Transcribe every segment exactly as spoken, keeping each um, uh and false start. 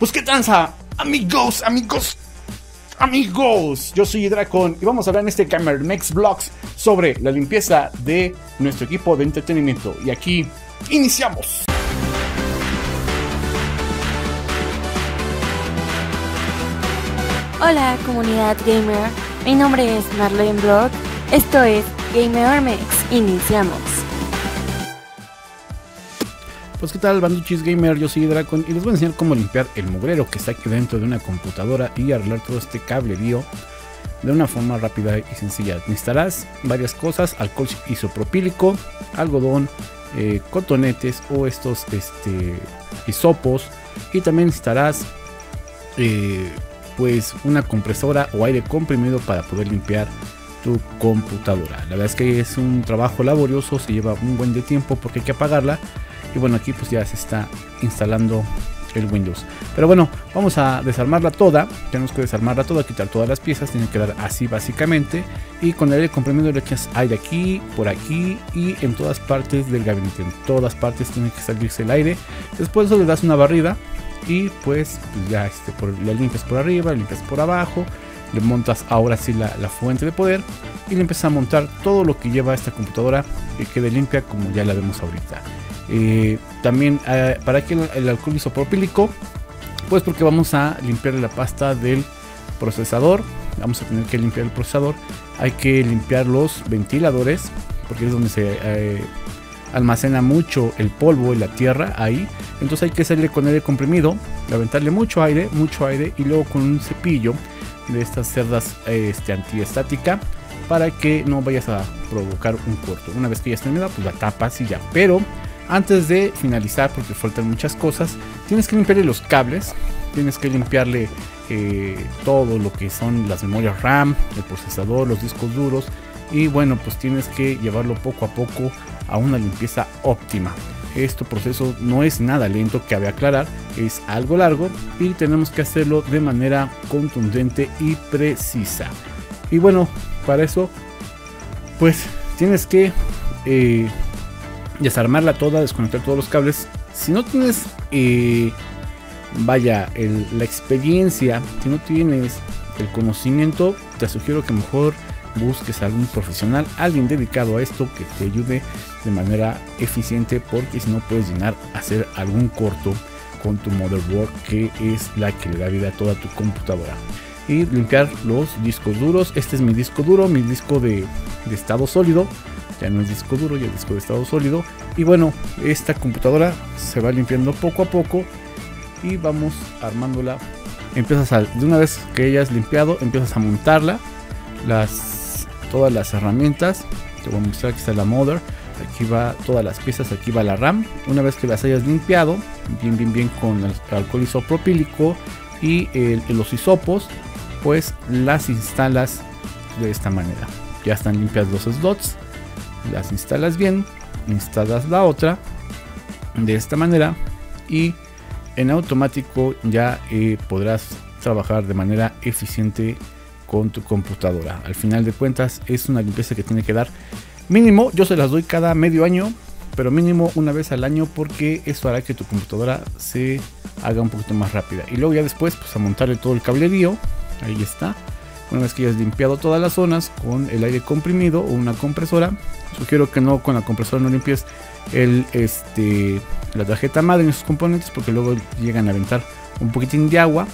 Pues qué tranza, amigos, amigos, amigos. Yo soy Dracon y vamos a hablar en este GamerMex Vlogs sobre la limpieza de nuestro equipo de entretenimiento. Y aquí iniciamos. Hola comunidad gamer, mi nombre es Marlene Blog, esto es GamerMex, iniciamos. Pues qué tal, banduchis gamer, yo soy Dracon y les voy a enseñar cómo limpiar el mugrero que está aquí dentro de una computadora y arreglar todo este cablerío de una forma rápida y sencilla. Necesitarás varias cosas: alcohol isopropílico, algodón, eh, cotonetes o estos este, hisopos, y también necesitarás eh, pues una compresora o aire comprimido para poder limpiar tu computadora. La verdad es que es un trabajo laborioso, se lleva un buen de tiempo porque hay que apagarla. Y bueno, aquí pues ya se está instalando el Windows. Pero bueno, vamos a desarmarla toda. Tenemos que desarmarla toda, quitar todas las piezas. Tiene que quedar así básicamente. Y con el aire comprimido le echas aire aquí, por aquí y en todas partes del gabinete. En todas partes tiene que salirse el aire. Después de eso le das una barrida. Y pues, pues ya este, por, le limpias por arriba, le limpias por abajo. Le montas ahora sí la, la fuente de poder. Y le empiezas a montar todo lo que lleva esta computadora, que quede limpia como ya la vemos ahorita. Eh, también eh, para que el, el alcohol isopropílico, pues porque vamos a limpiar la pasta del procesador. Vamos a tener que limpiar el procesador. Hay que limpiar los ventiladores porque es donde se eh, almacena mucho el polvo y la tierra ahí. Entonces hay que hacerle con aire comprimido, aventarle mucho aire, mucho aire y luego con un cepillo de estas cerdas eh, este, antiestática, para que no vayas a provocar un corto. Una vez que ya está terminada, pues la tapas y ya. Pero antes de finalizar, porque faltan muchas cosas, tienes que limpiarle los cables, tienes que limpiarle eh, todo lo que son las memorias RAM, el procesador, los discos duros, y bueno, pues tienes que llevarlo poco a poco a una limpieza óptima. Este proceso no es nada lento, cabe aclarar, es algo largo y tenemos que hacerlo de manera contundente y precisa. Y bueno, para eso pues tienes que eh, desarmarla toda, desconectar todos los cables. Si no tienes eh, vaya el, la experiencia, si no tienes el conocimiento, te sugiero que mejor busques a algún profesional, alguien dedicado a esto, que te ayude de manera eficiente, porque si no puedes llegar a hacer algún corto con tu motherboard, que es la que le da vida a toda tu computadora. Y limpiar los discos duros. Este es mi disco duro, mi disco de, de estado sólido. Ya no es disco duro, ya es disco de estado sólido. Y bueno, esta computadora se va limpiando poco a poco y vamos armándola. Empiezas a, de una vez que hayas limpiado, empiezas a montarla, las, todas las herramientas. Te voy a mostrar que está la mother. Aquí va todas las piezas, aquí va la RAM. Una vez que las hayas limpiado bien bien bien con el alcohol isopropílico y el, los hisopos, pues las instalas de esta manera. Ya están limpias los slots, las instalas bien, instalas la otra de esta manera y en automático ya eh, podrás trabajar de manera eficiente con tu computadora. Al final de cuentas es una limpieza que tiene que dar mínimo, yo se las doy cada medio año, pero mínimo una vez al año, porque eso hará que tu computadora se haga un poquito más rápida. Y luego ya después pues a montarle todo el cablerío. Ahí está. Una vez que hayas limpiado todas las zonas con el aire comprimido o una compresora, sugiero que no, con la compresora no limpies el, este, la tarjeta madre en sus componentes, porque luego llegan a aventar un poquitín de agua.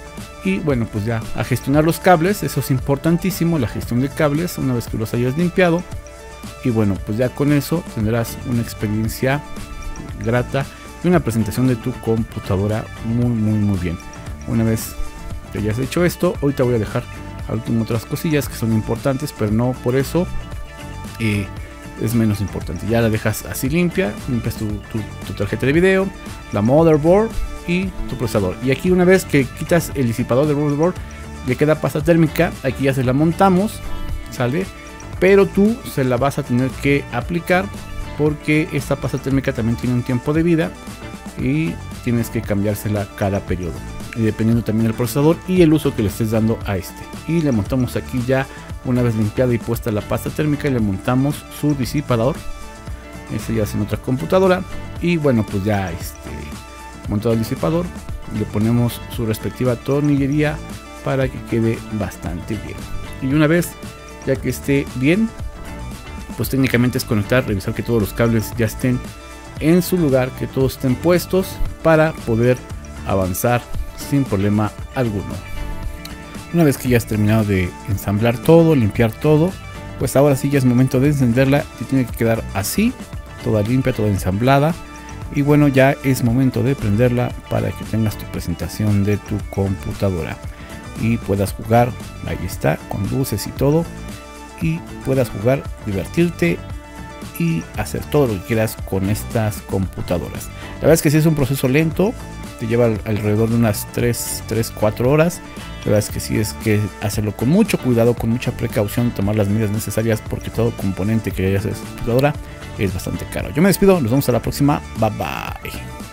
Y bueno, pues ya a gestionar los cables, eso es importantísimo, la gestión de cables una vez que los hayas limpiado. Y bueno, pues ya con eso tendrás una experiencia grata y una presentación de tu computadora muy muy muy bien. Una vez que hayas hecho esto, ahorita voy a dejar al último otras cosillas que son importantes, pero no por eso eh, es menos importante. Ya la dejas así limpia, limpias tu, tu, tu tarjeta de video, la motherboard y tu procesador. Y aquí una vez que quitas el disipador del motherboard, le queda pasta térmica. Aquí ya se la montamos, sale, pero tú se la vas a tener que aplicar porque esta pasta térmica también tiene un tiempo de vida y tienes que cambiársela cada periodo, y dependiendo también del procesador y el uso que le estés dando a este. Y le montamos aquí ya, una vez limpiada y puesta la pasta térmica, y le montamos su disipador. Ese ya es en otra computadora. Y bueno, pues ya este, montado el disipador, le ponemos su respectiva tornillería para que quede bastante bien. Y una vez ya que esté bien, pues técnicamente es conectar, revisar que todos los cables ya estén en su lugar, que todos estén puestos para poder avanzar sin problema alguno. Una vez que ya has terminado de ensamblar todo, limpiar todo, pues ahora sí ya es momento de encenderla y tiene que quedar así, toda limpia, toda ensamblada. Y bueno, ya es momento de prenderla para que tengas tu presentación de tu computadora y puedas jugar, ahí está, con luces y todo, y puedas jugar, divertirte y hacer todo lo que quieras con estas computadoras. La verdad es que sí es un proceso lento, te lleva alrededor de unas tres, cuatro horas. La verdad es que sí es que hacerlo con mucho cuidado, con mucha precaución, tomar las medidas necesarias, porque todo componente que hayas en esa computadora es bastante caro. Yo me despido, nos vemos a la próxima, bye bye.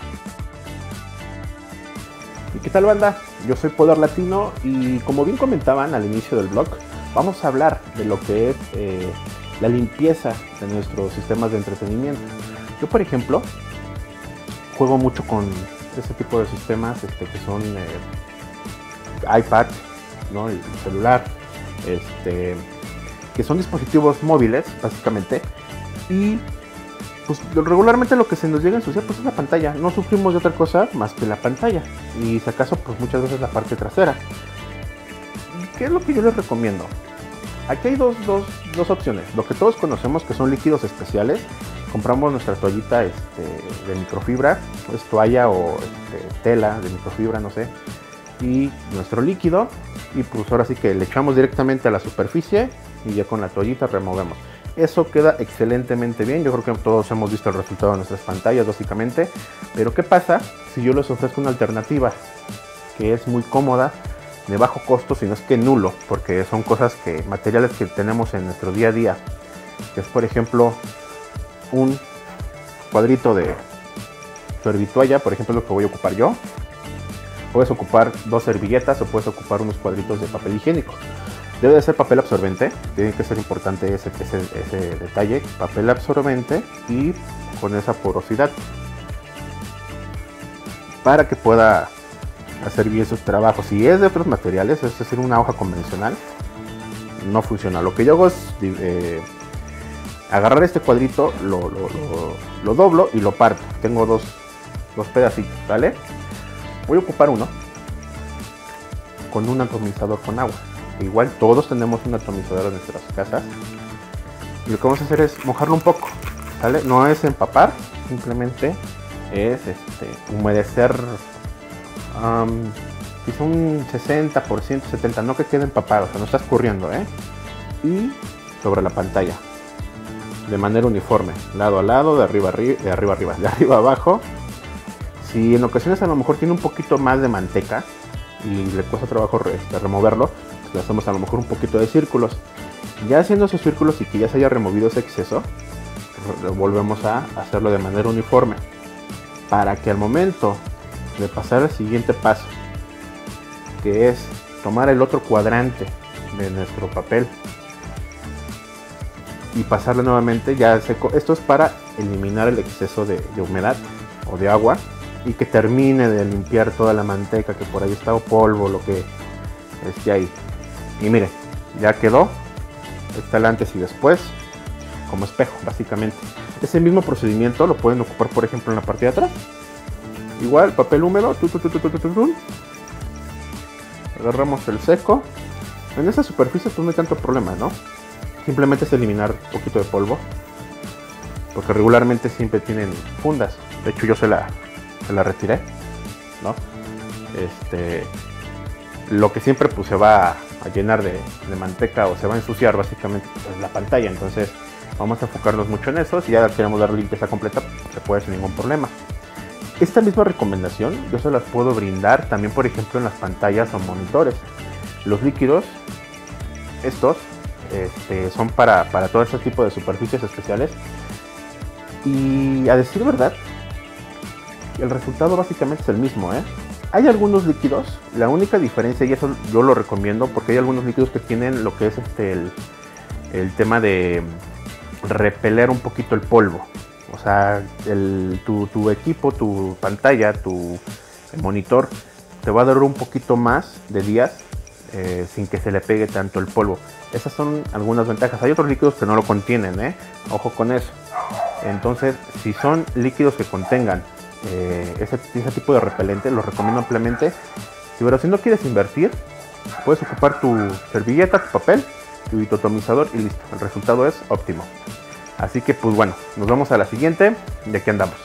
¿Y qué tal, banda? Yo soy Poder Latino y como bien comentaban al inicio del blog, vamos a hablar de lo que es eh, la limpieza de nuestros sistemas de entretenimiento. Yo, por ejemplo, juego mucho con este tipo de sistemas este, que son eh, iPad, ¿no? El celular, este, que son dispositivos móviles, básicamente, y pues regularmente lo que se nos llega a ensuciar pues es la pantalla. No sufrimos de otra cosa más que la pantalla, y si acaso pues muchas veces la parte trasera. ¿Qué es lo que yo les recomiendo? Aquí hay dos, dos, dos opciones. Lo que todos conocemos, que son líquidos especiales. Compramos nuestra toallita este, de microfibra, es toalla o este, tela de microfibra, no sé, y nuestro líquido, y pues ahora sí que le echamos directamente a la superficie y ya con la toallita removemos. Eso queda excelentemente bien. Yo creo que todos hemos visto el resultado de nuestras pantallas básicamente. Pero ¿qué pasa si yo les ofrezco una alternativa que es muy cómoda, de bajo costo, si no es que nulo? Porque son cosas que, materiales que tenemos en nuestro día a día, que es por ejemplo un cuadrito de servitualla, por ejemplo, es lo que voy a ocupar yo. Puedes ocupar dos servilletas o puedes ocupar unos cuadritos de papel higiénico. Debe de ser papel absorbente, tiene que ser importante ese, ese, ese detalle, papel absorbente y con esa porosidad para que pueda hacer bien sus trabajos. Si es de otros materiales, es decir, una hoja convencional, no funciona. Lo que yo hago es eh, agarrar este cuadrito, lo, lo, lo, lo doblo y lo parto. Tengo dos, dos pedacitos, ¿vale? Voy a ocupar uno con un atomizador con agua. Igual todos tenemos un atomizador en nuestras casas. Y lo que vamos a hacer es mojarlo un poco, ¿vale? No es empapar, simplemente es este, humedecer um, quizá un sesenta por ciento, setenta por ciento, no que quede empapado, o sea, no está escurriendo, ¿eh? Y sobre la pantalla, de manera uniforme, lado a lado, de arriba a arriba, de arriba a arriba, de arriba a abajo. Si en ocasiones a lo mejor tiene un poquito más de manteca y le cuesta trabajo este, removerlo, le hacemos a lo mejor un poquito de círculos. Ya haciendo esos círculos y que ya se haya removido ese exceso, volvemos a hacerlo de manera uniforme, para que al momento de pasar al siguiente paso, que es tomar el otro cuadrante de nuestro papel y pasarlo nuevamente ya seco. Esto es para eliminar el exceso de, de humedad o de agua y que termine de limpiar toda la manteca que por ahí está o polvo, lo que esté ahí. Y miren, ya quedó, está el antes y después, como espejo básicamente. Ese mismo procedimiento lo pueden ocupar por ejemplo en la parte de atrás. Igual, papel húmedo, tu, tu, tu, tu, tu, tu, tu. Agarramos el seco. En esa superficie pues no hay tanto problema, ¿no? Simplemente es eliminar un poquito de polvo, porque regularmente siempre tienen fundas. De hecho yo se la, se la retiré, ¿no? Este... Lo que siempre pues se va a llenar de, de manteca o se va a ensuciar básicamente pues, la pantalla. Entonces vamos a enfocarnos mucho en eso. Si ya queremos dar limpieza completa, se puede sin ningún problema. Esta misma recomendación yo se las puedo brindar también, por ejemplo, en las pantallas o monitores. Los líquidos, estos, este, son para, para todo este tipo de superficies especiales. Y a decir verdad, el resultado básicamente es el mismo, ¿eh? Hay algunos líquidos, la única diferencia, y eso yo lo recomiendo, porque hay algunos líquidos que tienen lo que es este el, el tema de repeler un poquito el polvo. O sea, el, tu, tu equipo, tu pantalla, tu el monitor te va a durar un poquito más de días eh, sin que se le pegue tanto el polvo. Esas son algunas ventajas. Hay otros líquidos que no lo contienen, ¿eh? Ojo con eso. Entonces, si son líquidos que contengan eh, ese, ese tipo de repelente, los recomiendo ampliamente. Pero si no quieres invertir, puedes ocupar tu servilleta, tu papel, tu hitotomizador y listo. El resultado es óptimo. Así que pues bueno, nos vamos a la siguiente. De aquí andamos.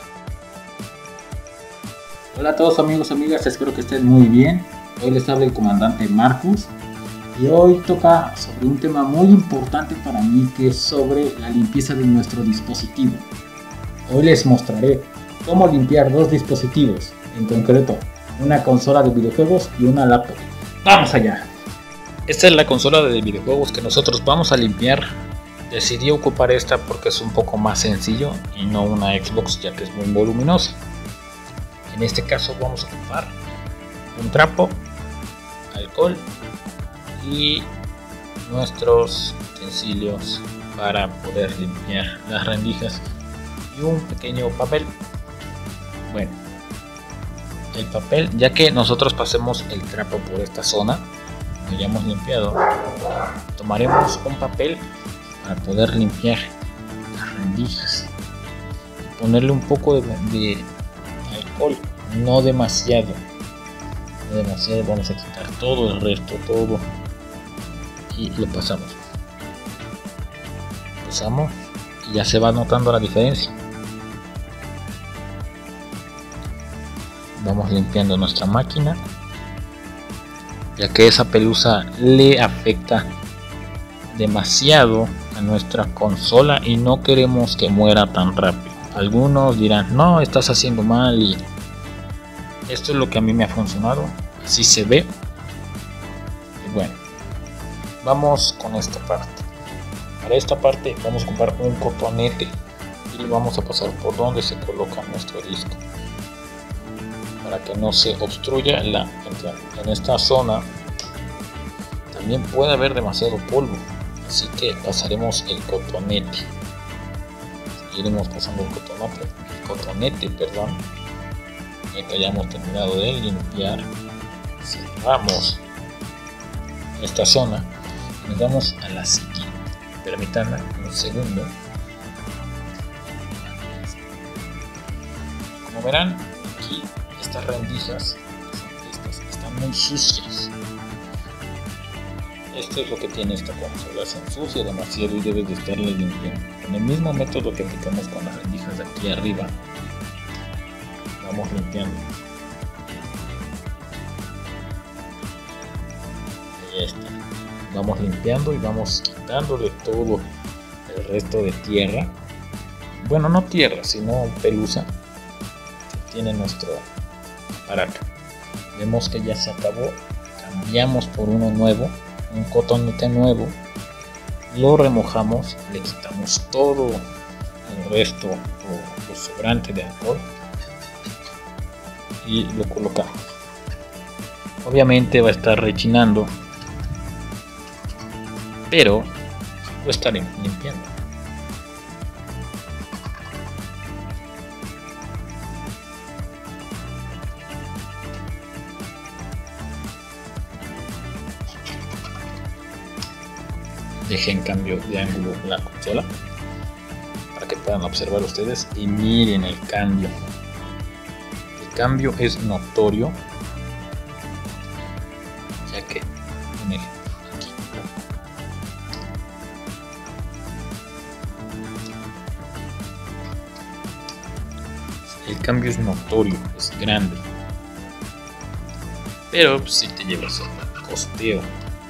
Hola a todos amigos y amigas, espero que estén muy bien. Hoy les habla el comandante Marcus y hoy toca sobre un tema muy importante para mí, que es sobre la limpieza de nuestro dispositivo. Hoy les mostraré cómo limpiar dos dispositivos, en concreto una consola de videojuegos y una laptop. ¡Vamos allá! Esta es la consola de videojuegos que nosotros vamos a limpiar. Decidí ocupar esta porque es un poco más sencillo y no una Xbox, ya que es muy voluminosa. En este caso vamos a ocupar un trapo, alcohol y nuestros utensilios para poder limpiar las rendijas y un pequeño papel. Bueno, el papel, ya que nosotros pasemos el trapo por esta zona que ya hemos limpiado, tomaremos un papel para poder limpiar las rendijas y ponerle un poco de, de alcohol, no demasiado, no demasiado. Vamos a quitar todo el resto, todo, y lo pasamos, pasamos y ya se va notando la diferencia. Vamos limpiando nuestra máquina, ya que esa pelusa le afecta demasiado a nuestra consola y no queremos que muera tan rápido. Algunos dirán, no, estás haciendo mal, y esto es lo que a mí me ha funcionado, así se ve. Y bueno, vamos con esta parte. Para esta parte vamos a ocupar un cotonete y lo vamos a pasar por donde se coloca nuestro disco, para que no se obstruya la entrada. En esta zona también puede haber demasiado polvo, así que pasaremos el cotonete. Iremos pasando el cotonete, el cotonete, perdón, ya que hayamos terminado de limpiar. Cerramos esta zona y nos vamos a la siguiente. Permítanme un segundo. Como verán, aquí estas rendijas estas están muy sucias. Esto es lo que tiene esta consola, se ensucia demasiado y debes de estarle limpiando. Con el mismo método que aplicamos con las rendijas de aquí arriba, vamos limpiando. Ahí está. Vamos limpiando y vamos quitándole todo el resto de tierra. Bueno, no tierra, sino pelusa que tiene nuestro aparato. Vemos que ya se acabó, cambiamos por uno nuevo, un cotonete nuevo, lo remojamos, le quitamos todo el resto o lo sobrante de alcohol y lo colocamos. Obviamente va a estar rechinando, pero lo estaremos limpiando. Deje en cambio de ángulo la consola para que puedan observar ustedes y miren el cambio. El cambio es notorio, ya que un ejemplo aquí. El cambio es notorio, es grande, pero si te llevas el costeo.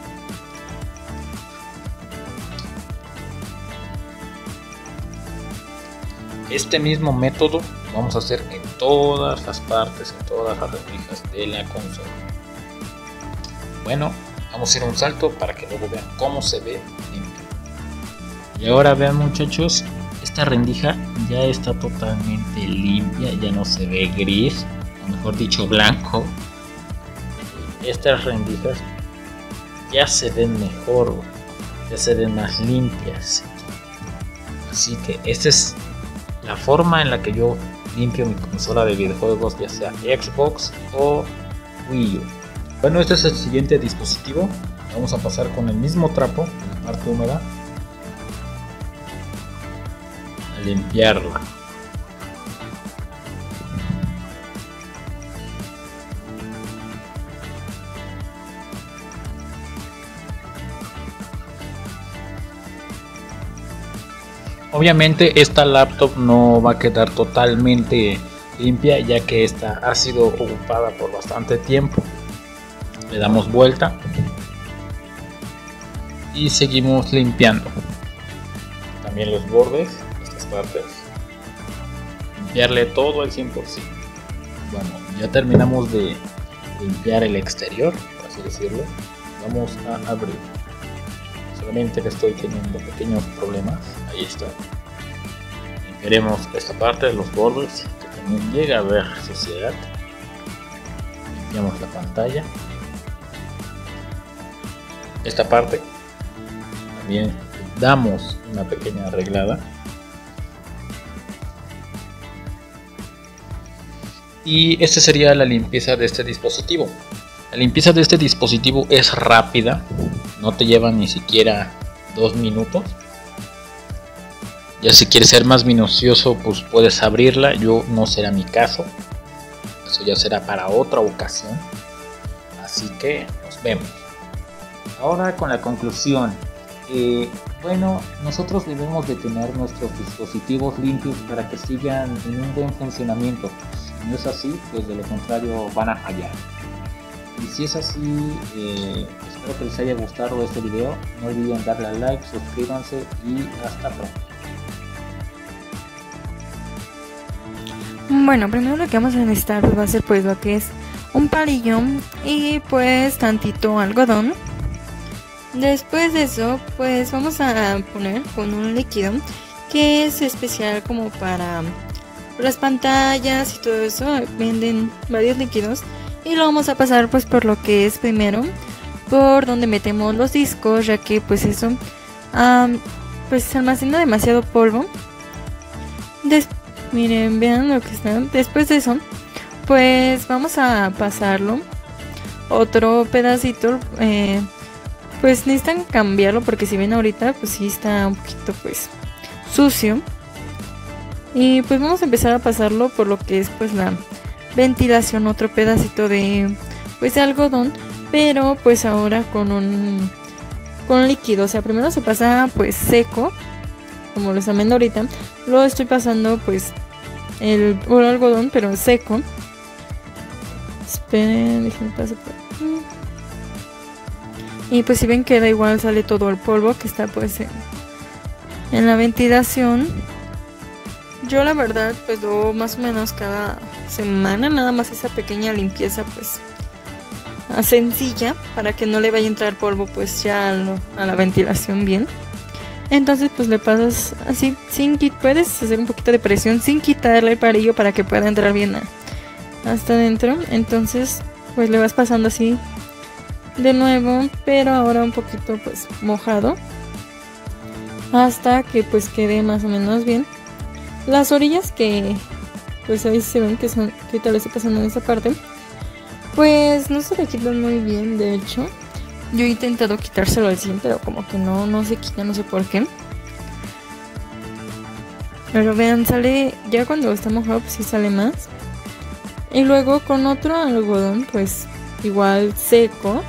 Este mismo método lo vamos a hacer en todas las partes, en todas las rendijas de la consola. Bueno, vamos a ir a un salto para que luego vean cómo se ve limpio. Y ahora vean, muchachos, esta rendija ya está totalmente limpia, ya no se ve gris, o mejor dicho blanco. Estas rendijas ya se ven mejor, ya se ven más limpias. Así que esta es la forma en la que yo limpio mi consola de videojuegos, ya sea Xbox o Wii U. Bueno, este es el siguiente dispositivo. Vamos a pasar con el mismo trapo en la parte húmeda a limpiarla. Obviamente esta laptop no va a quedar totalmente limpia, ya que esta ha sido ocupada por bastante tiempo. Le damos vuelta y seguimos limpiando también los bordes, estas partes, limpiarle todo al cien por ciento. Bueno, ya terminamos de limpiar el exterior, por así decirlo. Vamos a abrir. Solamente que estoy teniendo pequeños problemas. Ahí está. Limpiaremos esta parte de los bordes, que también llega a haber suciedad. Limpiamos la pantalla. Esta parte también damos una pequeña arreglada. Y esta sería la limpieza de este dispositivo. La limpieza de este dispositivo es rápida, no te lleva ni siquiera dos minutos. Ya si quieres ser más minucioso, pues puedes abrirla. Yo no será mi caso, eso ya será para otra ocasión. Así que nos vemos. Ahora con la conclusión. Eh, bueno, nosotros debemos de tener nuestros dispositivos limpios para que sigan en un buen funcionamiento. Si no es así, pues de lo contrario van a fallar. Y si es así, eh, espero que les haya gustado este video. No olviden darle a like, suscríbanse y hasta pronto. Bueno, primero lo que vamos a necesitar va a ser pues lo que es un palillo y pues tantito algodón. Después de eso pues vamos a poner con un líquido que es especial como para las pantallas y todo eso. Venden varios líquidos y lo vamos a pasar pues por lo que es primero por donde metemos los discos, ya que pues eso um, pues almacena demasiado polvo. Des miren, vean lo que está. Después de eso pues vamos a pasarlo otro pedacito. eh, Pues necesitan cambiarlo porque si ven ahorita pues sí está un poquito pues sucio. Y pues vamos a empezar a pasarlo por lo que es pues la ventilación, otro pedacito de pues de algodón, pero pues ahora con un con líquido. O sea, primero se pasa pues seco, como lo están viendo ahorita. Luego estoy pasando pues el, el algodón pero seco. Esperen, déjenme pasar por aquí. Y pues si ven que da igual, sale todo el polvo que está pues en, en la ventilación. Yo la verdad pues doy más o menos cada semana nada más esa pequeña limpieza pues sencilla, para que no le vaya a entrar polvo pues ya a, lo, a la ventilación bien. Entonces pues le pasas así sin quitar, puedes hacer un poquito de presión sin quitarle el palillo para que pueda entrar bien a, hasta adentro. Entonces pues le vas pasando así de nuevo, pero ahora un poquito pues mojado, hasta que pues quede más o menos bien. Las orillas que pues ahí se ven que son, que ahorita le estoy pasando en esa parte, pues no se le quitan muy bien. De hecho yo he intentado quitárselo al cien, pero como que no, no se quita, no sé por qué. Pero vean, sale ya cuando está mojado, pues sí sale más. Y luego con otro algodón pues igual seco,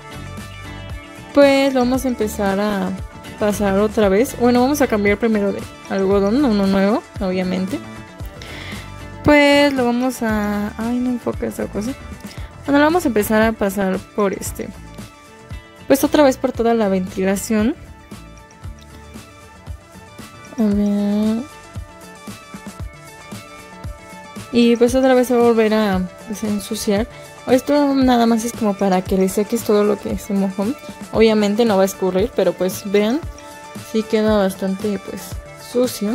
pues vamos a empezar a pasar otra vez. Bueno, vamos a cambiar primero de algodón a uno nuevo, obviamente. Pues lo vamos a... Ay, no enfoca esa cosa. Bueno, lo vamos a empezar a pasar por este. Pues otra vez por toda la ventilación. A ver. Y pues otra vez se va a volver a pues, ensuciar. Esto nada más es como para que le seques todo lo que se mojó. Obviamente no va a escurrir, pero pues vean, sí queda bastante pues sucio.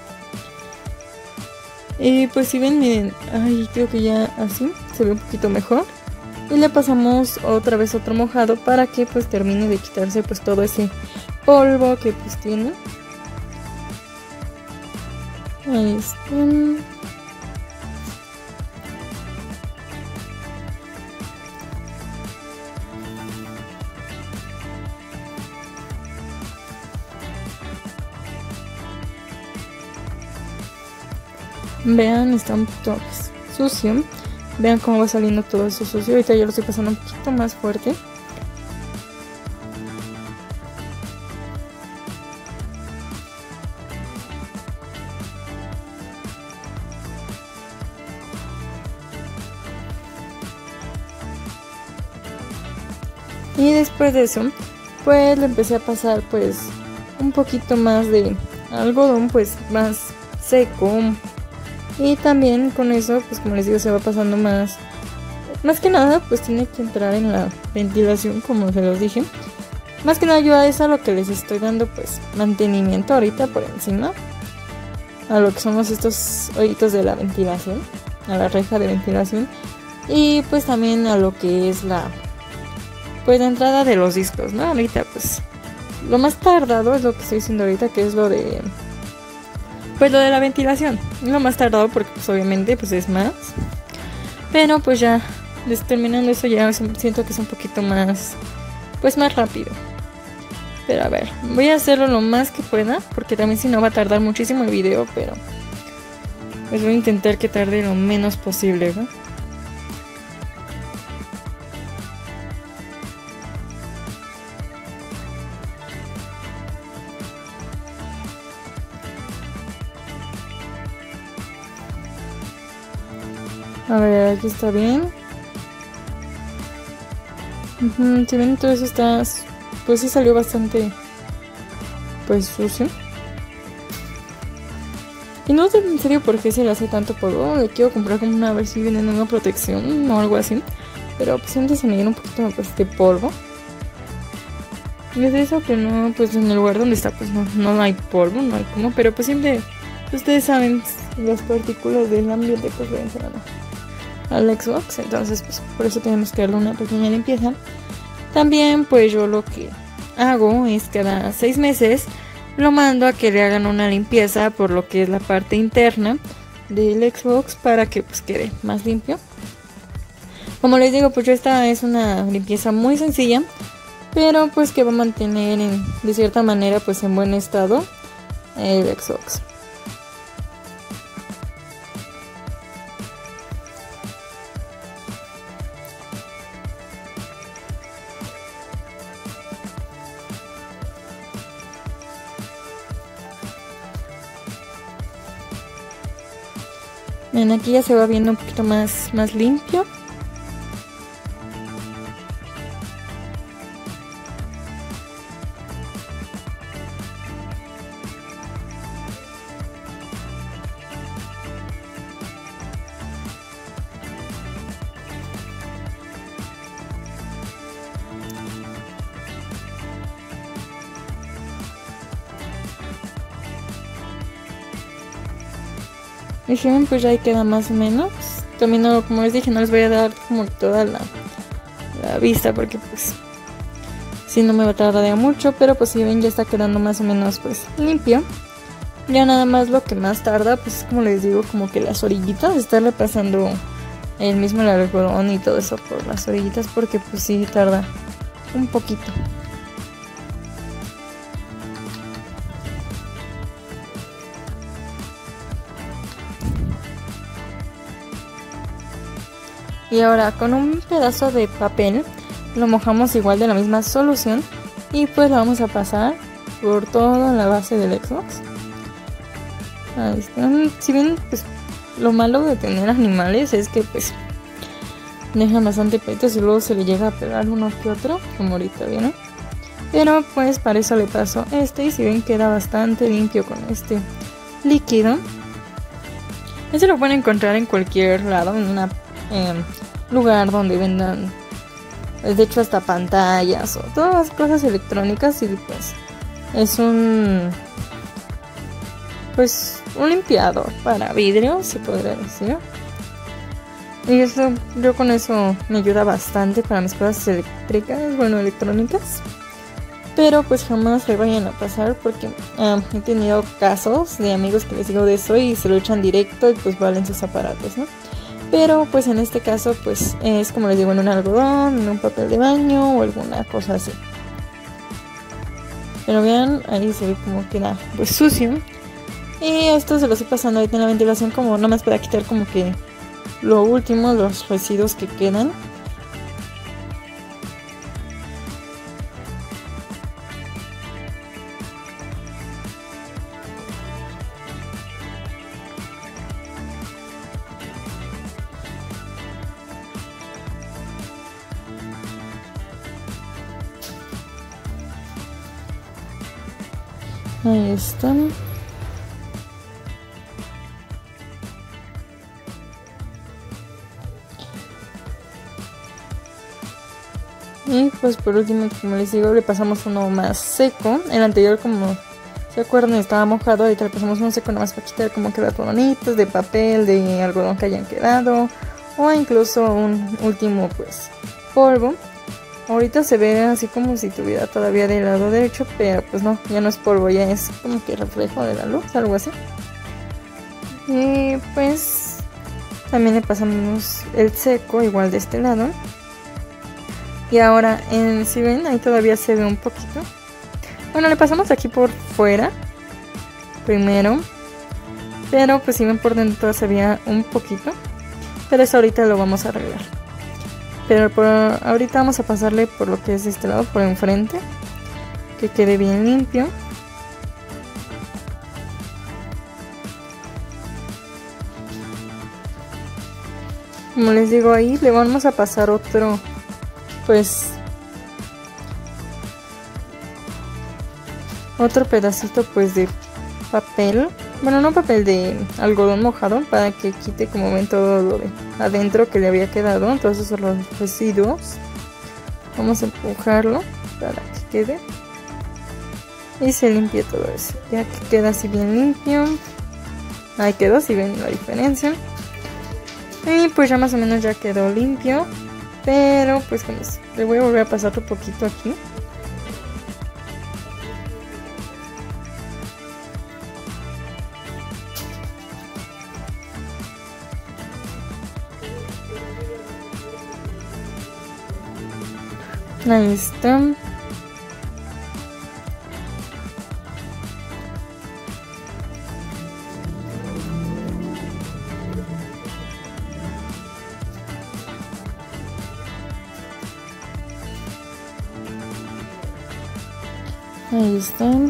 Y pues si ven, miren, ay, creo que ya así se ve un poquito mejor. Y le pasamos otra vez otro mojado para que pues termine de quitarse pues todo ese polvo que pues tiene. Ahí está. Vean, está un poquito pues, sucio. Vean cómo va saliendo todo eso sucio. Ahorita yo lo estoy pasando un poquito más fuerte. Y después de eso, pues le empecé a pasar pues un poquito más de algodón pues más seco. Y también con eso, pues como les digo, se va pasando más. Más que nada, pues tiene que entrar en la ventilación, como se los dije. Más que nada yo a eso a lo que les estoy dando pues mantenimiento ahorita por encima. A lo que somos estos hoyitos de la ventilación, a la reja de ventilación. Y pues también a lo que es la pues la entrada de los discos, ¿no? Ahorita pues lo más tardado es lo que estoy diciendo ahorita, que es lo de pues lo de la ventilación. Lo más tardado porque pues obviamente pues es más. Pero pues ya terminando eso ya siento que es un poquito más pues más rápido. Pero a ver, voy a hacerlo lo más que pueda, porque también si no va a tardar muchísimo el video, pero pues voy a intentar que tarde lo menos posible, ¿no? A ver, aquí está bien. Uh-huh, si ven, todo eso está, pues sí salió bastante, pues sucio. Y no sé en serio por qué se le hace tanto polvo. Le quiero comprar como una, a ver si viene en una protección o algo así. Pero pues antes se me llena un poquito pues, de polvo. Y es eso que no, pues en el lugar donde está pues no, no hay polvo, no hay como. Pero pues siempre, ustedes saben, las partículas del ambiente pues deben ser al Xbox, entonces pues por eso tenemos que darle una pequeña limpieza. También pues yo lo que hago es cada seis meses lo mando a que le hagan una limpieza por lo que es la parte interna del Xbox para que pues quede más limpio. Como les digo, pues esta es una limpieza muy sencilla, pero pues que va a mantener en, de cierta manera pues en buen estado el Xbox. Ven, aquí ya se va viendo un poquito más, más limpio. Y si ven, pues ya ahí queda más o menos. También no, como les dije, no les voy a dar como toda la, la vista porque pues si no me va a tardar mucho. Pero pues si ven ya está quedando más o menos pues limpio. Ya nada más lo que más tarda pues es como les digo, como que las orillitas, estarle pasando el mismo el algodón y todo eso por las orillitas, porque pues sí tarda un poquito. Y ahora con un pedazo de papel lo mojamos igual de la misma solución y pues lo vamos a pasar por toda la base del Xbox. Ahí están. Si ven, pues lo malo de tener animales es que pues dejan bastante pelitos y luego se le llega a pegar uno que otro, como ahorita vieron. Pero pues para eso le paso este y si ven queda bastante limpio con este líquido. Este lo pueden encontrar en cualquier lado, en una eh, lugar donde vendan, de hecho hasta pantallas o todas las cosas electrónicas, y pues es un pues un limpiador para vidrio, se podría decir. Y eso, yo con eso me ayuda bastante para mis cosas eléctricas, bueno, electrónicas. Pero pues jamás se vayan a pasar porque um, he tenido casos de amigos que les digo de eso y se lo echan directo y pues valen sus aparatos, ¿no? Pero pues en este caso pues es como les digo, en un algodón, en un papel de baño o alguna cosa así. Pero vean, ahí se ve como queda pues sucio. Y esto se lo estoy pasando ahorita en la ventilación como nomás para quitar como que lo último, los residuos que quedan. Ahí están. Y pues por último, como les digo, le pasamos uno más seco. El anterior, como se acuerdan, estaba mojado. Ahorita le pasamos uno seco nomás para quitar como que las bonitas de papel, de algodón que hayan quedado, o incluso un último pues polvo. Ahorita se ve así como si tuviera todavía del lado derecho, pero pues no, ya no es polvo, ya es como que reflejo de la luz, algo así. Y pues también le pasamos el seco igual de este lado. Y ahora, en, si ven, ahí todavía se ve un poquito. Bueno, le pasamos aquí por fuera primero, pero pues si ven por dentro todavía se veía un poquito, pero eso ahorita lo vamos a arreglar. Pero por ahorita vamos a pasarle por lo que es este lado, por enfrente, que quede bien limpio. Como les digo, ahí le vamos a pasar otro, pues, otro pedacito pues de papel. Bueno, no papel, de algodón mojado, para que quite, como ven, todo lo de adentro que le había quedado, todos esos los residuos. Vamos a empujarlo para que quede y se limpie todo eso. Ya que queda así bien limpio, ahí quedó, si ven la diferencia. Y pues ya más o menos ya quedó limpio, pero pues con eso le voy a volver a pasar otro poquito aquí. Ahí está. Ahí están.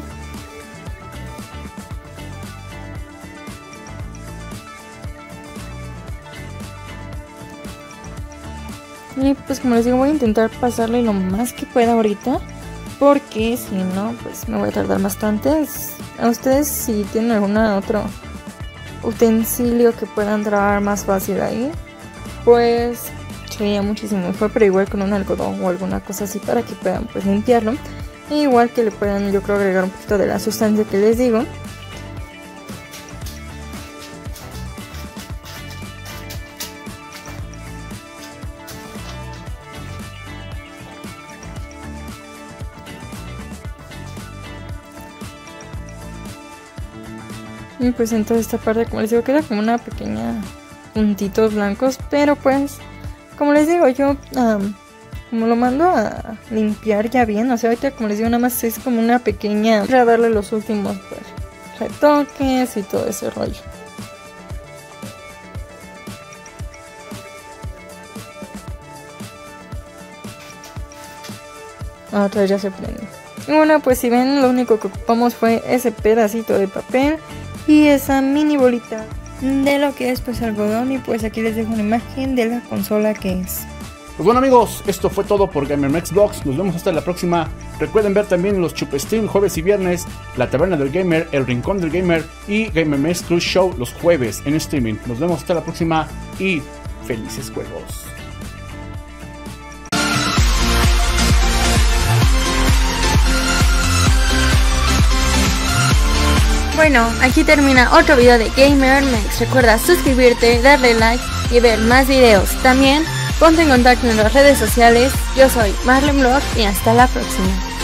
Y pues como les digo, voy a intentar pasarle lo más que pueda ahorita, porque si no pues me voy a tardar bastante. A ustedes, si tienen algún otro utensilio que puedan trabajar más fácil ahí, pues sería muchísimo mejor, pero igual con un algodón o alguna cosa así para que puedan pues limpiarlo. E igual que le puedan, yo creo, agregar un poquito de la sustancia que les digo. Y pues en toda esta parte, como les digo, queda como una pequeña puntitos blancos, pero pues como les digo, yo um, como lo mando a limpiar ya bien, o sea, ahorita como les digo, nada más es como una pequeña para darle los últimos pues, retoques y todo ese rollo. Otra vez ya se prende. Y bueno, pues si ven, lo único que ocupamos fue ese pedacito de papel y esa mini bolita de lo que es pues algodón. Y pues aquí les dejo una imagen de la consola que es. Pues bueno amigos, esto fue todo por GamerMex Vlogs. Nos vemos hasta la próxima. Recuerden ver también los Chup Stream jueves y viernes, La Taberna del Gamer, El Rincón del Gamer y GamerMex Cruise Show los jueves en streaming. Nos vemos hasta la próxima y felices juegos. Bueno, aquí termina otro video de GamerMex. Recuerda suscribirte, darle like y ver más videos. También ponte en contacto en las redes sociales. Yo soy Marlene Vlog y hasta la próxima.